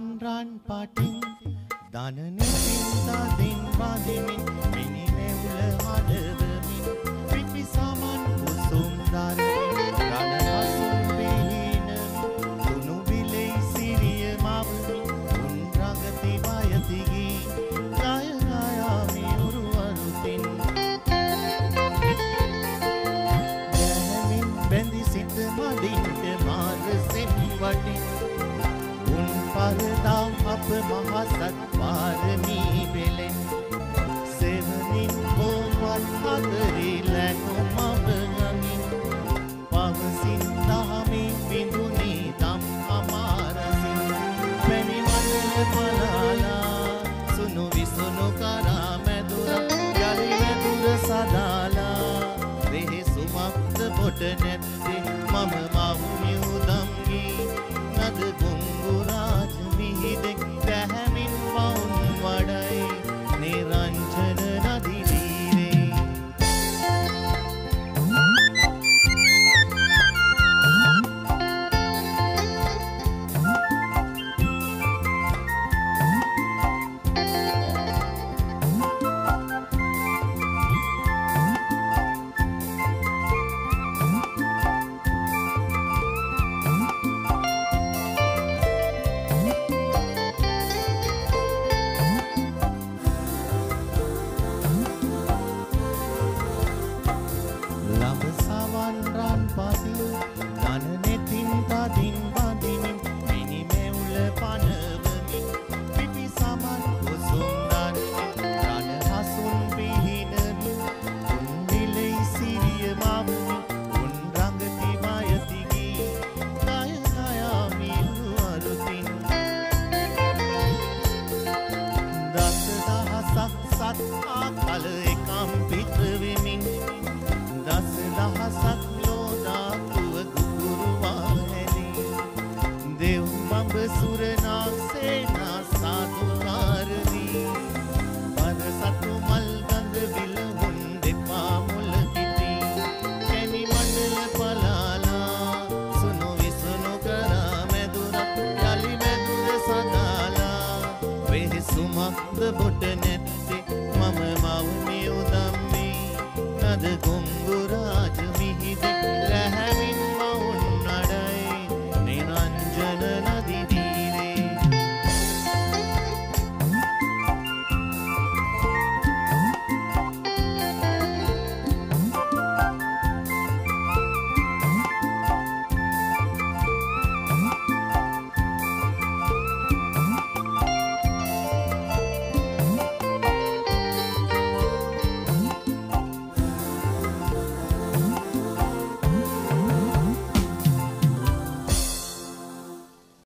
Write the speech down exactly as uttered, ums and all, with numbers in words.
වන් පාටින් දානනේ සින්දා දින් වාදිමින් මිනි මෙවුල හදවමින් පිපි සමන් කුසුම් දරිමින් රණ හසුන් පිහින දුනු බිලේ සිරිය මවමින් උන් රඟති වයතිගි ගය ගයා මියුරු අරුතින් යැමින් බැඳි සිට මඩින්ට මාරසෙන් වටින් පරදා අප මහසත් පාරමී වෙලෙන් සෙවනින් බෝවත් හතරේ ලැකුම් අවගමින් පවසින් දහමේ බිඳුනේ දම් අමාරසින් පැණි මඩල පලාලා සුණු විසුණු කරා මැදුරක් යලි මැදුර සදාලා රෙහි සුමක්ද බොට නැත්තේ මම මවුමි උදම්ගී නද ගුංගුරාජ මිහිදෙක් දැහැමින් වවුන් වඩයි නිරංජන නදි තීරේ the button